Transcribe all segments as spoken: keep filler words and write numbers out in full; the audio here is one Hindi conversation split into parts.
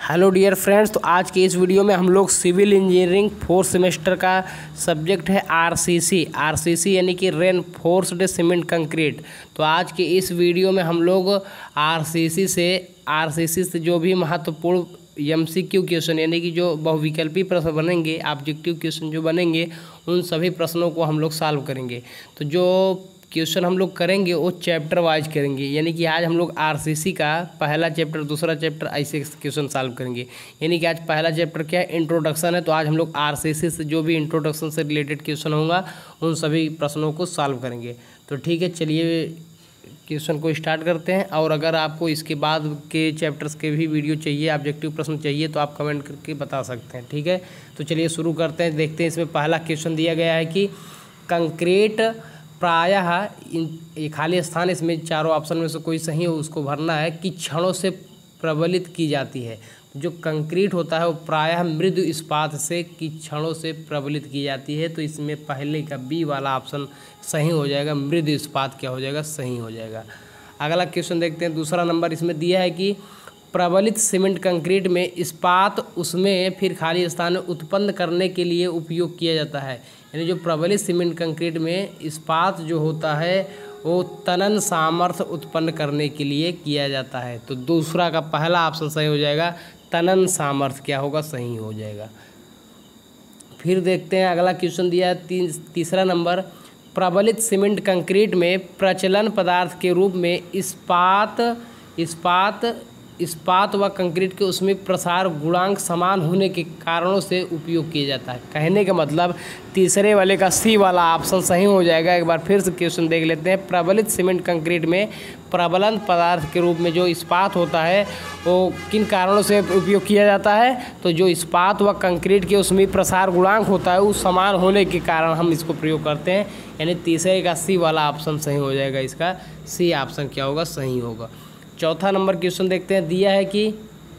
हेलो डियर फ्रेंड्स, तो आज के इस वीडियो में हम लोग सिविल इंजीनियरिंग फोर्थ सेमेस्टर का सब्जेक्ट है आरसीसी आरसीसी यानी कि रेनफोर्स्ड सीमेंट कंक्रीट। तो आज के इस वीडियो में हम लोग आरसीसी से आरसीसी से जो भी महत्वपूर्ण एमसीक्यू क्वेश्चन यानी कि जो बहुविकल्पी प्रश्न बनेंगे, ऑब्जेक्टिव क्वेश्चन जो बनेंगे, उन सभी प्रश्नों को हम लोग सॉल्व करेंगे। तो जो क्वेश्चन हम लोग करेंगे वो चैप्टर वाइज करेंगे, यानी कि आज हम लोग आरसीसी का पहला चैप्टर, दूसरा चैप्टर ऐसे क्वेश्चन सॉल्व करेंगे। यानी कि आज पहला चैप्टर क्या है, इंट्रोडक्शन है। तो आज हम लोग आरसीसी से जो भी इंट्रोडक्शन से रिलेटेड क्वेश्चन होगा उन सभी प्रश्नों को सॉल्व करेंगे। तो ठीक है, चलिए क्वेश्चन को स्टार्ट करते हैं। और अगर आपको इसके बाद के चैप्टर्स के भी वीडियो चाहिए, ऑब्जेक्टिव प्रश्न चाहिए, तो आप कमेंट करके बता सकते हैं। ठीक है, तो चलिए शुरू करते हैं। देखते हैं इसमें पहला क्वेश्चन दिया गया है कि कंक्रीट प्रायः ये खाली स्थान, इसमें चारों ऑप्शन में से कोई सही हो उसको भरना है, कि क्षणों से प्रबलित की जाती है। जो कंक्रीट होता है वो प्रायः मृदु इस्पात से कि क्षणों से प्रबलित की जाती है। तो इसमें पहले का बी वाला ऑप्शन सही हो जाएगा, मृदु इस्पात क्या हो जाएगा, सही हो जाएगा। अगला क्वेश्चन देखते हैं। दूसरा नंबर इसमें दिया है कि प्रबलित सीमेंट कंक्रीट में इस्पात उसमें फिर खाली स्थान उत्पन्न करने के लिए उपयोग किया जाता है। यानी जो प्रबलित सीमेंट कंक्रीट में इस्पात जो होता है वो तनन सामर्थ्य उत्पन्न करने के लिए किया जाता है। तो दूसरा का पहला ऑप्शन सही हो जाएगा, तनन सामर्थ्य क्या होगा, सही हो जाएगा। फिर देखते हैं अगला क्वेश्चन दिया है तीन तीसरा नंबर, प्रबलित सीमेंट कंक्रीट में प्रचलन पदार्थ के रूप में इस्पात इस्पात इस्पात व कंक्रीट के उसमें प्रसार गुणांक समान होने के कारणों से उपयोग किया जाता है। कहने का मतलब तीसरे वाले का सी वाला ऑप्शन सही हो जाएगा। एक बार फिर से क्वेश्चन देख लेते हैं। प्रबलित सीमेंट कंक्रीट में प्रबलन पदार्थ के रूप में जो इस्पात होता है वो किन कारणों से उपयोग किया जाता है। तो जो इस्पात व कंक्रीट के उसमें प्रसार गुणांक होता है वो समान होने के कारण हम इसको प्रयोग करते हैं। यानी तीसरे का सी वाला ऑप्शन सही हो जाएगा। इसका सी ऑप्शन क्या होगा, सही होगा। चौथा नंबर क्वेश्चन देखते हैं। दिया है कि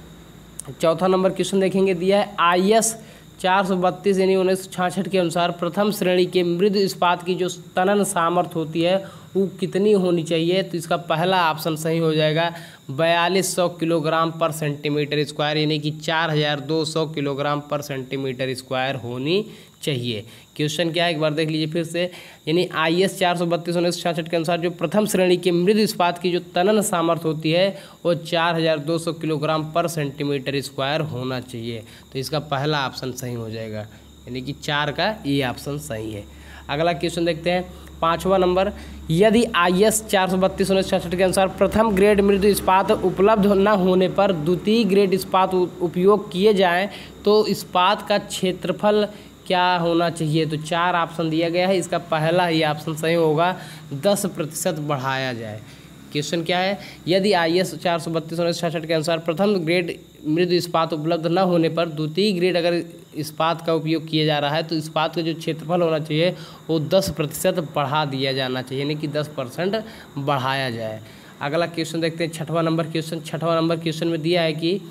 चौथा नंबर क्वेश्चन देखेंगे, दिया है आई एस चार सौ बत्तीस यानी उन्नीस सौ छियासठ के अनुसार प्रथम श्रेणी के मृदु इस्पात की जो तनन सामर्थ्य होती है वो कितनी होनी चाहिए। तो इसका पहला ऑप्शन सही हो जाएगा, बयालीस सौ किलोग्राम पर सेंटीमीटर स्क्वायर, यानी कि चार हज़ार दो सौ किलोग्राम पर सेंटीमीटर स्क्वायर होनी चाहिए। क्वेश्चन क्या है, एक बार देख लीजिए फिर से। यानी आई एस चार सौ बत्तीस उन्नीस सौ छियासठ के अनुसार जो प्रथम श्रेणी के मृदु इस्पात की जो तनन सामर्थ्य होती है वो चार हज़ार दो सौ किलोग्राम पर सेंटीमीटर स्क्वायर होना चाहिए। तो इसका पहला ऑप्शन सही हो जाएगा, यानी कि चार का ये ऑप्शन सही है। अगला क्वेश्चन देखते हैं, पाँचवा नंबर, यदि आई एस चार सौ बत्तीस उन्नीस सौ छियासठ के अनुसार प्रथम ग्रेड मृदु इस्पात उपलब्ध न होने पर द्वितीय ग्रेड इस्पात उपयोग किए जाएँ तो इस्पात का क्षेत्रफल क्या होना चाहिए। तो चार ऑप्शन दिया गया है, इसका पहला ही ऑप्शन सही होगा, दस प्रतिशत बढ़ाया जाए। क्वेश्चन क्या है, यदि आई एस चार सौ बत्तीस उन्नीस सौ छियासठ के अनुसार प्रथम ग्रेड मृदु इस्पात उपलब्ध न होने पर द्वितीय ग्रेड अगर इस्पात का उपयोग किया जा रहा है तो इस्पात का जो क्षेत्रफल होना चाहिए वो दस प्रतिशत बढ़ा दिया जाना चाहिए, यानी कि दस परसेंट बढ़ाया जाए। अगला क्वेश्चन देखते हैं, छठवां नंबर क्वेश्चन। छठवां नंबर क्वेश्चन में दिया है कि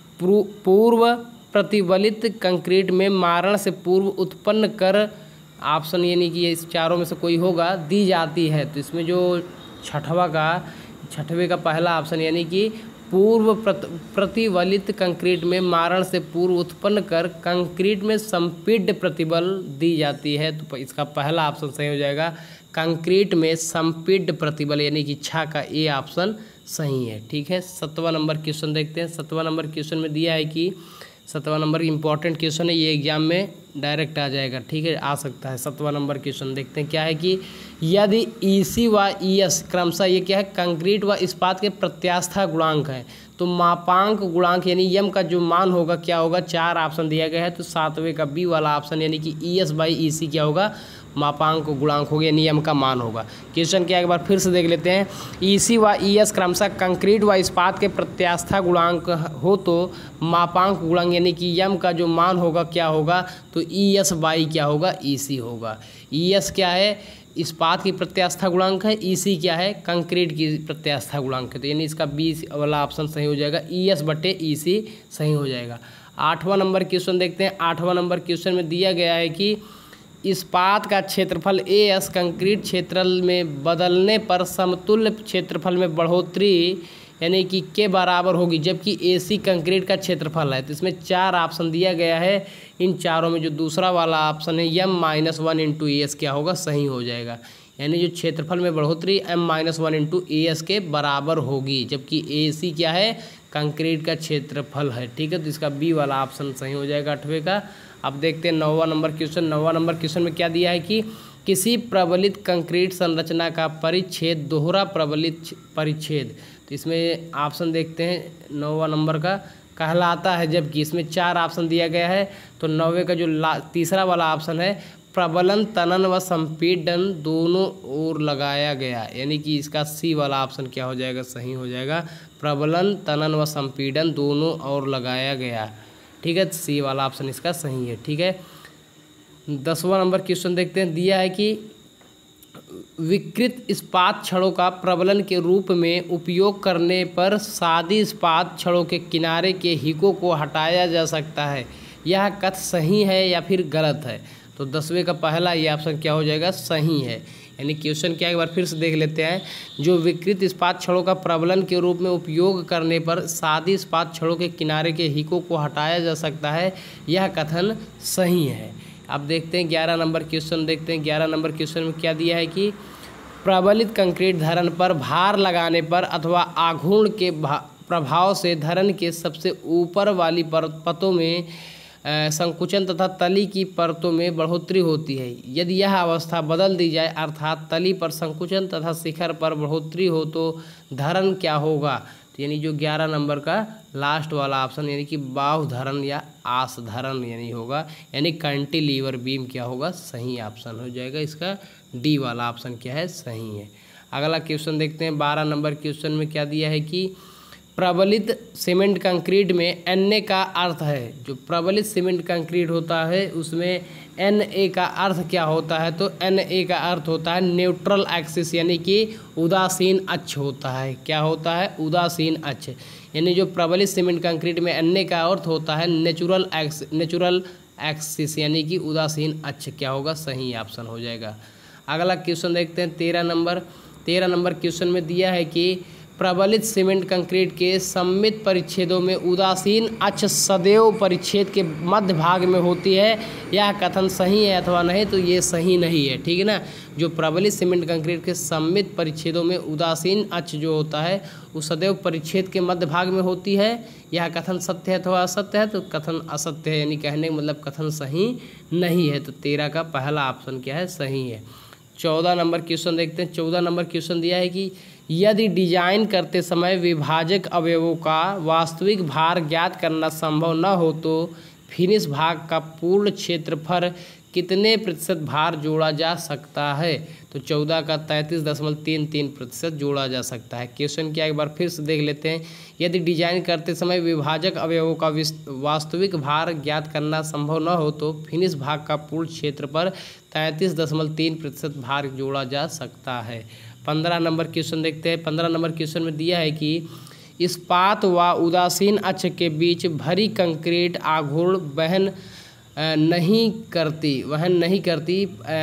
पूर्व प्रतिबलित कंक्रीट में मारण से पूर्व उत्पन्न कर ऑप्शन, यानी कि इस चारों में से कोई होगा, दी जाती है। तो इसमें जो छठवा का छठवें का पहला ऑप्शन, यानी कि पूर्व प्रतिबलित कंक्रीट में मारण से पूर्व उत्पन्न कर कंक्रीट में संपीड्य प्रतिबल दी जाती है। तो इसका पहला ऑप्शन सही हो जाएगा, कंक्रीट में संपीड्य प्रतिबल, यानी कि छा का ए ऑप्शन सही है। ठीक है, सातवां नंबर क्वेश्चन देखते हैं। सातवां नंबर क्वेश्चन में दिया है कि सातवां नंबर इंपॉर्टेंट क्वेश्चन है, ये एग्जाम में डायरेक्ट आ जाएगा। ठीक है, आ सकता है। सातवां नंबर क्वेश्चन देखते हैं क्या है कि यदि ई सी व ई एस क्रमशः ये क्या है, कंक्रीट व इस्पात के प्रत्यास्था गुणांक है, तो मापांक गुणांक यानी यम का जो मान होगा क्या होगा, चार ऑप्शन दिया गया है। तो सातवें का बी वाला ऑप्शन, यानी कि ई एस बाई ई सी क्या होगा, मापांक गुणांक हो गया, नियम का मान होगा। क्वेश्चन क्या एक बार फिर से देख लेते हैं। ई सी व ई एस क्रमशः कंक्रीट व इस्पात के प्रत्यास्था गुणांक हो तो मापांक गुणांक यानी कि यम का जो मान होगा क्या होगा, तो ई एस बाई क्या होगा, ई सी होगा। ई एस क्या है, इस्पात की प्रत्यास्था गुणांक है, ई सी क्या है, कंक्रीट की प्रत्यास्था गुणांक है। तो यानी इसका बी वाला ऑप्शन सही हो जाएगा, ई एस बटे ई सी सही हो जाएगा। आठवां नंबर क्वेश्चन देखते हैं। आठवां नंबर क्वेश्चन में दिया गया है कि इस्पात का क्षेत्रफल ए एस कंक्रीट क्षेत्र में बदलने पर समतुल्य क्षेत्रफल में बढ़ोतरी यानी कि के बराबर होगी, जबकि ए सी कंक्रीट का क्षेत्रफल है। तो इसमें चार ऑप्शन दिया गया है, इन चारों में जो दूसरा वाला ऑप्शन है M minus one into A S क्या होगा, सही हो जाएगा। यानी जो क्षेत्रफल में बढ़ोतरी M minus one into A S के बराबर होगी, जबकि ए सी क्या है, कंक्रीट का क्षेत्रफल है। ठीक है, तो इसका बी वाला ऑप्शन सही हो जाएगा आठवें का। अब देखते हैं नौवा नंबर क्वेश्चन। नौवा नंबर क्वेश्चन में क्या दिया है कि किसी प्रबलित कंक्रीट संरचना का परिच्छेद दोहरा प्रबलित परिच्छेद, तो इसमें ऑप्शन देखते हैं नौवा नंबर का, कहलाता है, जबकि इसमें चार ऑप्शन दिया गया है। तो नौवे का जो तीसरा वाला ऑप्शन है, प्रबलन तनन व संपीड़न दोनों ओर लगाया गया, यानी कि इसका सी वाला ऑप्शन क्या हो जाएगा, सही हो जाएगा। प्रबलन तनन व संपीड़न दोनों ओर लगाया गया। ठीक है, सी वाला ऑप्शन इसका सही है। ठीक है, दसवां नंबर क्वेश्चन देखते हैं। दिया है कि विकृत इस्पात छड़ों का प्रबलन के रूप में उपयोग करने पर सादी इस्पात छड़ों के किनारे के हिकों को हटाया जा सकता है, यह कथन सही है या फिर गलत है। तो दसवें का पहला ये ऑप्शन क्या हो जाएगा, सही है। यानी क्वेश्चन क्या, एक बार फिर से देख लेते हैं। जो विकृत इस्पात छड़ों का प्रबलन के रूप में उपयोग करने पर सादी इस्पात छड़ों के किनारे के हिकों को हटाया जा सकता है, यह कथन सही है। अब देखते हैं ग्यारह नंबर क्वेश्चन देखते हैं। ग्यारह नंबर क्वेश्चन में क्या दिया है कि प्रबलित कंक्रीट धरन पर भार लगाने पर अथवा आघूर्ण के प्रभाव से धरन के सबसे ऊपर वाली परतों में संकुचन तथा तली की परतों में बढ़ोतरी होती है। यदि यह अवस्था बदल दी जाए, अर्थात तली पर संकुचन तथा शिखर पर बढ़ोतरी हो, तो धरन क्या होगा। तो यानी जो ग्यारह नंबर का लास्ट वाला ऑप्शन, यानी कि बाहु धरन या आस धरन यानी होगा, यानी कैंटिलीवर बीम क्या होगा, सही ऑप्शन हो जाएगा। इसका डी वाला ऑप्शन क्या है, सही है। अगला क्वेश्चन देखते हैं। बारह नंबर क्वेश्चन में क्या दिया है कि प्रबलित सीमेंट कंक्रीट में एन ए का अर्थ है, जो प्रबलित सीमेंट कंक्रीट होता है उसमें एन ए का अर्थ क्या होता है। तो एन ए का अर्थ होता है न्यूट्रल एक्सिस, यानी कि उदासीन अक्ष होता है। क्या होता है, उदासीन अक्ष। यानी जो प्रबलित सीमेंट कंक्रीट में एन ए का अर्थ होता है नेचुरल एक्स नेचुरल एक्सिस, यानी कि उदासीन अक्ष क्या होगा, सही ऑप्शन हो जाएगा। अगला क्वेश्चन देखते हैं। तेरह नंबर तेरह नंबर क्वेश्चन में दिया है कि प्रबलित सीमेंट कंक्रीट के सममित परिच्छेदों में उदासीन अक्ष सदैव परिच्छेद के मध्य भाग में होती है, यह कथन सही है अथवा नहीं। तो ये सही नहीं है। ठीक है ना, जो प्रबलित सीमेंट कंक्रीट के सममित परिच्छेदों में उदासीन अक्ष जो होता है वो सदैव परिच्छेद के मध्य भाग में होती है, यह कथन सत्य है अथवा असत्य है। तो कथन असत्य है, यानी कहने का मतलब कथन सही नहीं है। तो तेरह का पहला ऑप्शन क्या है, सही है। चौदह नंबर क्वेश्चन देखते हैं। चौदह नंबर क्वेश्चन दिया है कि यदि डिजाइन करते समय विभाजक अवयवों का वास्तविक भार ज्ञात करना संभव न हो, तो फिनिश भाग का पूर्ण क्षेत्रफल कितने प्रतिशत भार जोड़ा जा सकता है। तो चौदह का तैंतीस दशमलव तीन तीन प्रतिशत जोड़ा जा सकता है। क्वेश्चन क्या, एक बार फिर से देख लेते हैं। यदि डिजाइन करते समय विभाजक अवयवों का वास्तविक भार ज्ञात करना संभव न हो, तो फिनिश भाग का पूर्ण क्षेत्रफल तैंतीस दशमलव तीन प्रतिशत भार जोड़ा जा सकता है। पंद्रह नंबर क्वेश्चन देखते हैं। पंद्रह नंबर क्वेश्चन में दिया है कि इस्पात व उदासीन अक्ष के बीच भरी कंक्रीट आघूर्ण वहन नहीं करती वहन नहीं करती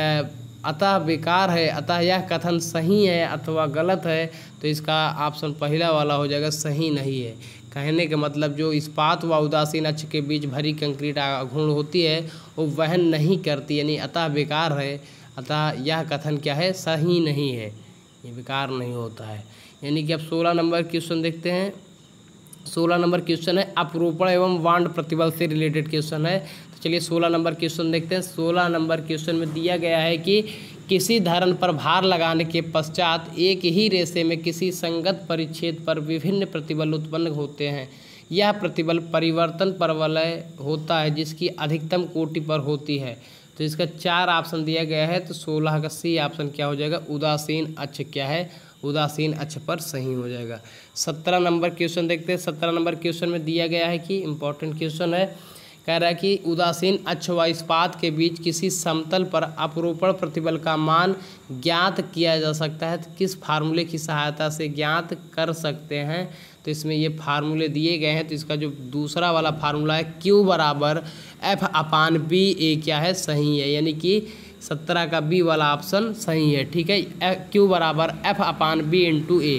अतः बेकार है, अतः यह कथन सही है अथवा गलत है। तो इसका ऑप्शन पहला वाला हो जाएगा, सही नहीं है। कहने का मतलब जो इस्पात व उदासीन अक्ष के बीच भरी कंक्रीट आघूर्ण होती है वो वहन नहीं करती, यानी अतः बेकार है, अतः यह कथन क्या है, सही नहीं है, ये बेकार नहीं होता है। यानी कि अब सोलह नंबर क्वेश्चन देखते हैं। सोलह नंबर क्वेश्चन है अपरूपण एवं वांड प्रतिबल से रिलेटेड क्वेश्चन है। तो चलिए सोलह नंबर क्वेश्चन देखते हैं। सोलह नंबर क्वेश्चन में दिया गया है कि किसी धरन पर भार लगाने के पश्चात एक ही रेशे में किसी संगत परिच्छेद पर विभिन्न प्रतिबल उत्पन्न होते हैं। यह प्रतिबल परिवर्तन परवलय होता है जिसकी अधिकतम कोटि पर होती है। तो इसका चार ऑप्शन दिया गया है। तो सोलह का सी ऑप्शन क्या हो जाएगा, उदासीन अक्ष क्या है, उदासीन अक्ष पर सही हो जाएगा। सत्रह नंबर क्वेश्चन देखते हैं। सत्रह नंबर क्वेश्चन में दिया गया है कि इम्पोर्टेंट क्वेश्चन है, कह रहा है कि उदासीन अक्ष व इस्पात के बीच किसी समतल पर अपरूपण प्रतिबल का मान ज्ञात किया जा सकता है, तो किस फार्मूले की सहायता से ज्ञात कर सकते हैं। तो इसमें ये फार्मूले दिए गए हैं। तो इसका जो दूसरा वाला फार्मूला है क्यू बराबर एफ अपान बी ए क्या है, सही है, यानी कि सत्रह का बी वाला ऑप्शन सही है। ठीक है, क्यू बराबर F upon B into A.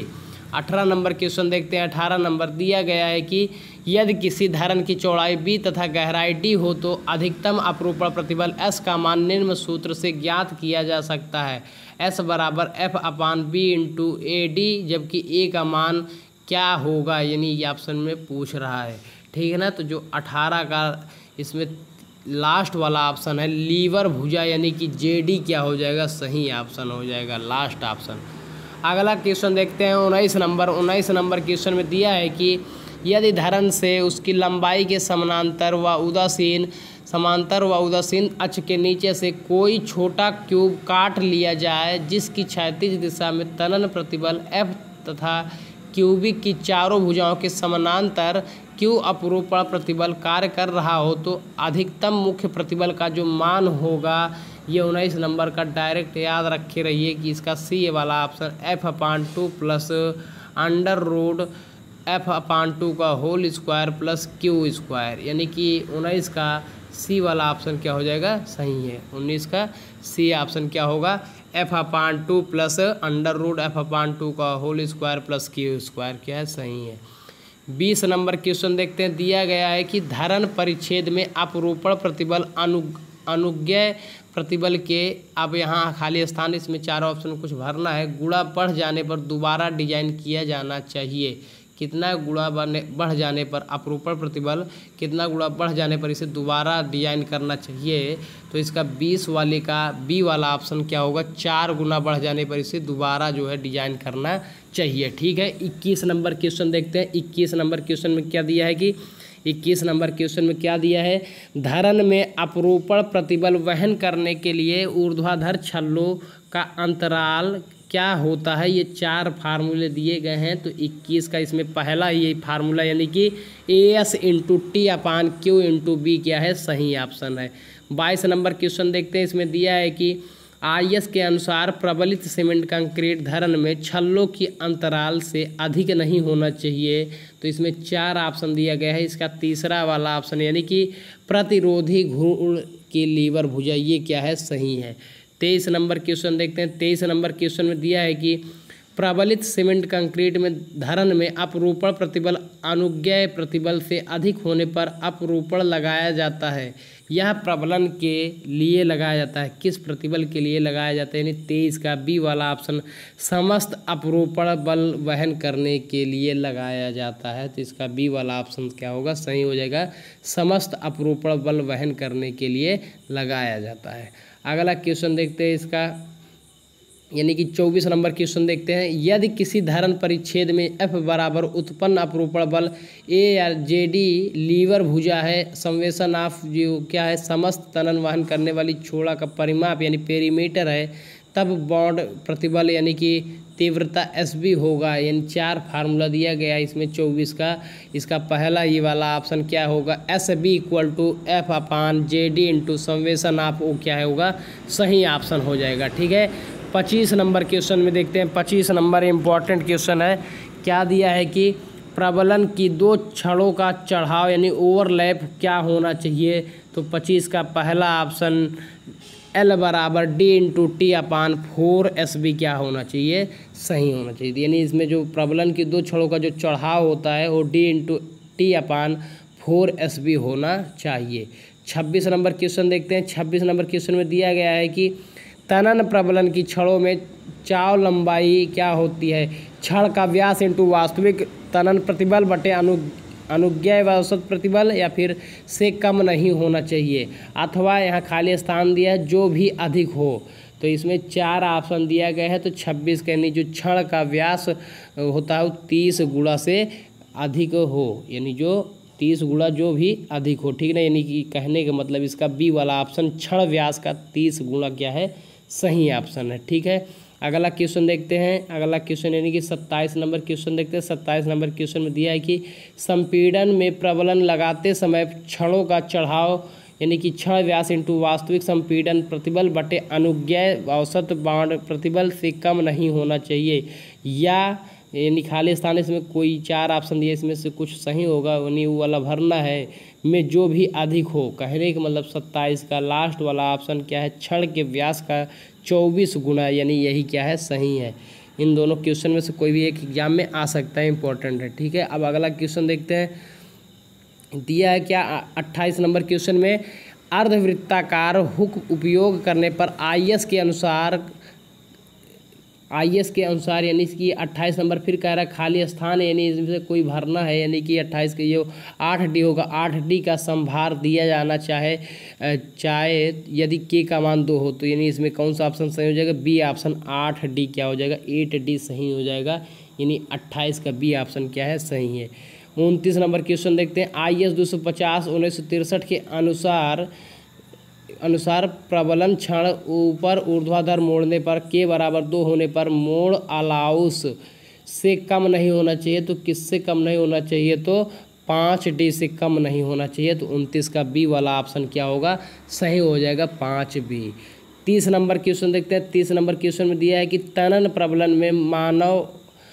अठारह नंबर क्वेश्चन देखते हैं। अठारह नंबर दिया गया है कि यदि किसी धरन की चौड़ाई बी तथा गहराई डी हो तो अधिकतम अपरूपण प्रतिबल एस का मान निम्न सूत्र से ज्ञात किया जा सकता है। एस बराबर F upon B into A D, जबकि ए का मान क्या होगा, यानी ये ऑप्शन में पूछ रहा है। ठीक है ना। तो जो अठारह का इसमें लास्ट वाला ऑप्शन है लीवर भुजा, यानी कि जे डी क्या हो जाएगा, सही ऑप्शन हो जाएगा, लास्ट ऑप्शन। अगला क्वेश्चन देखते हैं उन्नीस नंबर। उन्नीस नंबर क्वेश्चन में दिया है कि यदि धरन से उसकी लंबाई के समानांतर व उदासीन समांतर व उदासीन अक्ष के नीचे से कोई छोटा क्यूब काट लिया जाए जिसकी क्षैतिज दिशा में तनन प्रतिबल एफ तथा क्यूबिक की चारों भुजाओं के समानांतर क्यू अपरूपण प्रतिबल कार्य कर रहा हो तो अधिकतम मुख्य प्रतिबल का जो मान होगा, ये उन्नीस नंबर का डायरेक्ट याद रखे रहिए कि इसका सी वाला option F upon two plus under root F upon two का whole square plus Q square, यानी कि उन्नीस का सी वाला ऑप्शन क्या हो जाएगा, सही है। उन्नीस का सी ऑप्शन क्या होगा, F upon two plus under root F upon two का whole square plus Q square क्या है, सही है। बीस नंबर क्वेश्चन देखते हैं। दिया गया है कि धरन परिच्छेद में अपरूपण प्रतिबल अनु अनुज्ञेय प्रतिबल के, अब यहाँ खाली स्थान इसमें चारों ऑप्शन कुछ भरना है, गुणा बढ़ जाने पर दोबारा डिजाइन किया जाना चाहिए। कितना गुणा बढ़ने बढ़ जाने पर अपरूपण प्रतिबल, कितना गुणा बढ़ जाने पर इसे दोबारा डिजाइन करना चाहिए। तो इसका बीस वाले का बी वाला ऑप्शन क्या होगा, चार गुना बढ़ जाने पर इसे दोबारा जो है डिजाइन करना चाहिए। ठीक है। इक्कीस नंबर क्वेश्चन देखते हैं। इक्कीस नंबर क्वेश्चन में क्या दिया है कि इक्कीस नंबर क्वेश्चन में क्या दिया है, धरन में अपरूपण प्रतिबल वहन करने के लिए ऊर्ध्वाधर छल्लों का अंतराल क्या होता है। ये चार फार्मूले दिए गए हैं। तो इक्कीस का इसमें पहला ये फार्मूला यानी कि A S into T upon Q into B क्या है, सही ऑप्शन है। बाईस नंबर क्वेश्चन देखते हैं। इसमें दिया है कि आई एस के अनुसार प्रबलित सीमेंट कंक्रीट धरन में छल्लों की अंतराल से अधिक नहीं होना चाहिए। तो इसमें चार ऑप्शन दिया गया है। इसका तीसरा वाला ऑप्शन यानी कि प्रतिरोधी घूर्ण की लीवर भुजा, ये क्या है, सही है। तेईस नंबर क्वेश्चन देखते हैं। तेईस नंबर क्वेश्चन में दिया है कि प्रबलित सीमेंट कंक्रीट में धरन में अपरूपण प्रतिबल अनुज्ञेय प्रतिबल से अधिक होने पर अपरूपण लगाया जाता है। यह प्रबलन के लिए लगाया जाता है, किस प्रतिबल के लिए लगाया जाता है, यानी तेईस का बी वाला ऑप्शन समस्त अपरूपण बल वहन करने के लिए लगाया जाता है। तो इसका बी वाला ऑप्शन क्या होगा, सही हो जाएगा, समस्त अपरूपण बल वहन करने के लिए लगाया जाता है। अगला क्वेश्चन देखते हैं इसका, यानी कि चौबीस नंबर क्वेश्चन देखते हैं। यदि किसी धरन परिच्छेद में एफ बराबर उत्पन्न अपरूपण बल ए या जे डी लीवर भुजा है, संवेशन ऑफ जो क्या है समस्त तनन वहन करने वाली छोड़ा का परिमाप यानी पेरीमीटर है, तब बॉन्ड प्रतिबल यानी कि तीव्रता एस बी होगा। यानी चार फार्मूला दिया गया इसमें चौबीस का। इसका पहला ये वाला ऑप्शन क्या होगा, S B equal to F upon J D into summation of O क्या होगा, सही ऑप्शन हो जाएगा। ठीक है। पच्चीस नंबर क्वेश्चन में देखते हैं। पच्चीस नंबर इम्पॉर्टेंट क्वेश्चन है। क्या दिया है कि प्रबलन की दो छड़ों का चढ़ाव यानी ओवरलैप क्या होना चाहिए। तो पच्चीस का पहला ऑप्शन एल बराबर D into T upon four S B क्या होना चाहिए, सही होना चाहिए। यानी इसमें जो प्रबलन की दो छड़ों का जो चढ़ाव होता है वो D into T upon four S B होना चाहिए। छब्बीस नंबर क्वेश्चन देखते हैं। छब्बीस नंबर क्वेश्चन में दिया गया है कि तनन प्रबलन की छड़ों में चाव लंबाई क्या होती है, छड़ का व्यास इंटू वास्तविक तनन प्रतिबल बटे अनु अनुज्ञेय व औसत प्रतिबल या फिर से कम नहीं होना चाहिए, अथवा यहाँ खाली स्थान दिया है जो भी अधिक हो। तो इसमें चार ऑप्शन दिया गया है। तो छब्बीस के यानी जो छड़ का व्यास होता है वो तीस गुणा से अधिक हो, यानी जो तीस गुणा जो भी अधिक हो। ठीक ना, यानी कि कहने का मतलब इसका बी वाला ऑप्शन छड़ व्यास का तीस गुणा क्या है, सही ऑप्शन है। ठीक है। अगला क्वेश्चन देखते हैं। अगला क्वेश्चन यानी कि सत्ताईस नंबर क्वेश्चन देखते हैं। सत्ताईस नंबर क्वेश्चन में दिया है कि संपीड़न में प्रबलन लगाते समय छड़ों का चढ़ाव यानी कि छड़ व्यास इंटू वास्तविक संपीड़न प्रतिबल बटे अनुज्ञेय औसत बाउंड प्रतिबल से कम नहीं होना चाहिए, या यानी खाली स्थान इसमें कोई चार ऑप्शन दिए इसमें से कुछ सही होगा, यानी वो वाला भरना है में जो भी अधिक हो। कहने का मतलब सत्ताईस का लास्ट वाला ऑप्शन क्या है, छड़ के व्यास का चौबीस गुना, यानी यही क्या है, सही है। इन दोनों क्वेश्चन में से कोई भी एक एग्जाम में आ सकता है, इंपॉर्टेंट है। ठीक है, अब अगला क्वेश्चन देखते हैं। दिया है क्या अट्ठाईस नंबर क्वेश्चन में, अर्धवृत्ताकार हुक उपयोग करने पर आई एस के अनुसार आई एस के अनुसार यानी कि अट्ठाईस नंबर फिर कह रहा है खाली स्थान है, यानी इसमें से कोई भरना है, यानी कि अट्ठाईस के ये आठ डी होगा। आठ डी का संभार दिया जाना चाहे चाहे यदि के का मान दो हो, तो यानी इसमें कौन सा ऑप्शन सही हो जाएगा? बी ऑप्शन आठ डी क्या हो जाएगा? एट डी सही हो जाएगा, यानी अट्ठाईस का बी ऑप्शन क्या है? सही है। उनतीस नंबर क्वेश्चन देखते हैं। आई एस दो सौ पचास उन्नीस सौ तिरसठ के अनुसार अनुसार प्रबलन क्षण ऊपर ऊर्ध्वाधर मोड़ने पर के बराबर दो होने पर मोड़ अलाउंस से कम नहीं होना चाहिए, तो किससे कम नहीं होना चाहिए? तो पाँच डी से कम नहीं होना चाहिए, तो उनतीस का बी वाला ऑप्शन क्या होगा? सही हो जाएगा, पाँच बी। तीस नंबर क्वेश्चन देखते हैं। तीस नंबर क्वेश्चन में दिया है कि तनन प्रबलन में मानव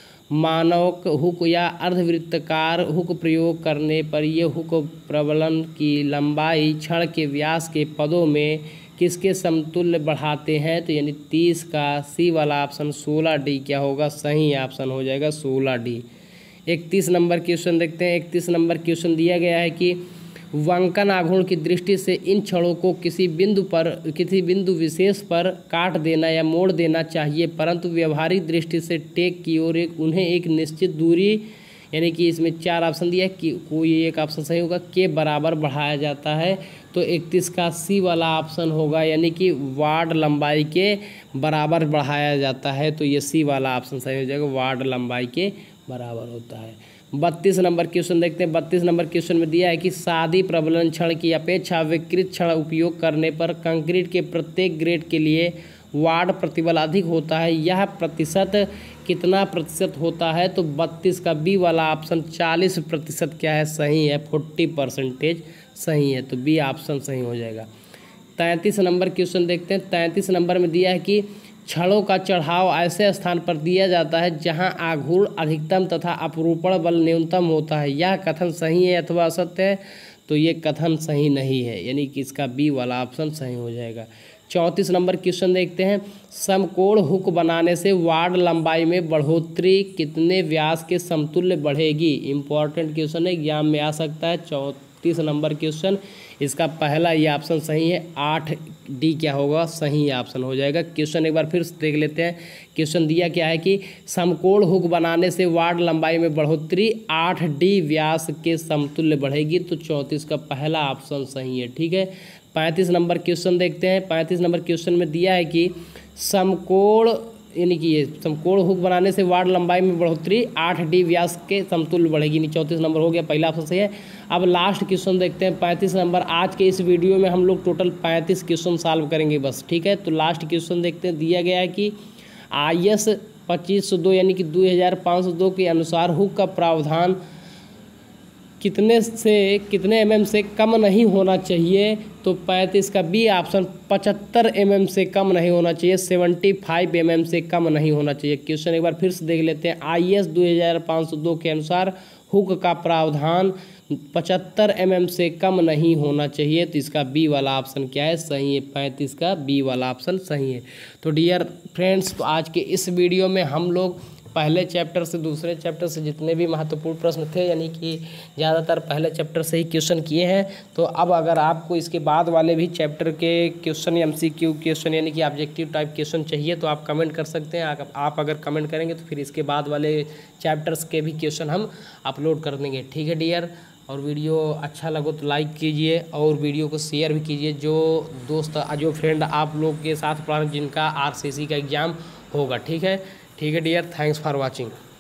मानव हुक या अर्धवृत्ताकार हुक प्रयोग करने पर यह हुक प्रबलन की लंबाई क्षण के व्यास के पदों में किसके समतुल्य बढ़ाते हैं? तो यानी तीस का सी वाला ऑप्शन सोलह डी क्या होगा? सही ऑप्शन हो जाएगा, सोलह डी। इकतीस नंबर क्वेश्चन देखते हैं। इकतीस नंबर क्वेश्चन दिया गया है कि वांकन आघूर्ण की दृष्टि से इन छड़ों को किसी बिंदु पर किसी बिंदु विशेष पर काट देना या मोड़ देना चाहिए, परंतु व्यवहारिक दृष्टि से टेक की ओर एक उन्हें एक निश्चित दूरी, यानी कि इसमें चार ऑप्शन दिया है कि कोई एक ऑप्शन सही होगा, के बराबर बढ़ाया जाता है, तो इकतीस का सी वाला ऑप्शन होगा, यानी कि वार्ड लंबाई के बराबर बढ़ाया जाता है, तो ये सी वाला ऑप्शन सही हो जाएगा, वार्ड लंबाई के बराबर होता है। बत्तीस नंबर क्वेश्चन देखते हैं। बत्तीस नंबर क्वेश्चन में दिया है कि सादी प्रबलन क्षण की अपेक्षा विकृत क्षण उपयोग करने पर कंक्रीट के प्रत्येक ग्रेड के लिए वार्ड प्रतिबल अधिक होता है, यह प्रतिशत कितना प्रतिशत होता है? तो बत्तीस का बी वाला ऑप्शन चालीस प्रतिशत क्या है? सही है, फोर्टी परसेंटेज सही है, तो बी ऑप्शन सही हो जाएगा। तैंतीस नंबर क्वेश्चन देखते हैं। तैंतीस नंबर में दिया है कि छड़ों का चढ़ाव ऐसे स्थान पर दिया जाता है जहां आघूर्ण अधिकतम तथा अपरूपण बल न्यूनतम होता है, यह कथन सही है अथवा असत्य है? तो ये कथन सही नहीं है, यानी कि इसका बी वाला ऑप्शन सही हो जाएगा। चौंतीस नंबर क्वेश्चन देखते हैं। समकोण हुक बनाने से वार्ड लंबाई में बढ़ोतरी कितने व्यास के समतुल्य बढ़ेगी? इंपॉर्टेंट क्वेश्चन है, एग्जाम में आ सकता है। चौंतीस नंबर क्वेश्चन, इसका पहला ये ऑप्शन सही है, आठ डी क्या होगा? सही ऑप्शन हो जाएगा। क्वेश्चन एक बार फिर देख लेते हैं। क्वेश्चन दिया क्या है कि समकोण हुक बनाने से वार्ड लंबाई में बढ़ोतरी आठ डी व्यास के समतुल्य बढ़ेगी, तो चौंतीस का पहला ऑप्शन सही है। ठीक है, पैंतीस नंबर क्वेश्चन देखते हैं। पैंतीस नंबर क्वेश्चन में दिया है कि समकोण यानी कि ये समकोण हुक बनाने से वार्ड लंबाई में बढ़ोतरी आठ डी व्यास के समतुल्य बढ़ेगी, नहीं चौंतीस नंबर हो गया, पहला ऑप्शन सही है। अब लास्ट क्वेश्चन देखते हैं, पैंतीस नंबर। आज के इस वीडियो में हम लोग टोटल पैंतीस क्वेश्चन सॉल्व करेंगे बस। ठीक है, तो लास्ट क्वेश्चन देखते हैं। दिया गया है कि आई एस पच्चीस सौ दो यानी कि दो हज़ार पाँच सौ दो के अनुसार हुक का प्रावधान कितने से कितने एम एम से कम नहीं होना चाहिए? तो पैंतीस का बी ऑप्शन पचहत्तर एम एम से कम नहीं होना चाहिए, सेवेंटी फाइव एम एम से कम नहीं होना चाहिए। क्वेश्चन एक बार फिर से देख लेते हैं। आई एस दो हज़ार पाँच सौ दो के अनुसार हुक का प्रावधान पचहत्तर एम एम से कम नहीं होना चाहिए, तो इसका बी वाला ऑप्शन क्या है? सही है, पैंतीस का बी वाला ऑप्शन सही है। तो डियर फ्रेंड्स, तो आज के इस वीडियो में हम लोग पहले चैप्टर से दूसरे चैप्टर से जितने भी महत्वपूर्ण प्रश्न थे, यानी कि ज़्यादातर पहले चैप्टर से ही क्वेश्चन किए हैं। तो अब अगर आपको इसके बाद वाले भी चैप्टर के question M C Q question यानी कि ऑब्जेक्टिव टाइप क्वेश्चन चाहिए, तो आप कमेंट कर सकते हैं। आप अगर कमेंट करेंगे तो फिर इसके बाद वाले चैप्टर्स के भी क्वेश्चन हम अपलोड कर देंगे। ठीक है डियर, और वीडियो अच्छा लगे तो लाइक कीजिए और वीडियो को शेयर भी कीजिए, जो दोस्त जो फ्रेंड आप लोग के साथ पढ़ जिनका आर सी सी का एग्ज़ाम होगा। ठीक है ठीक है डियर, थैंक्स फॉर वाचिंग।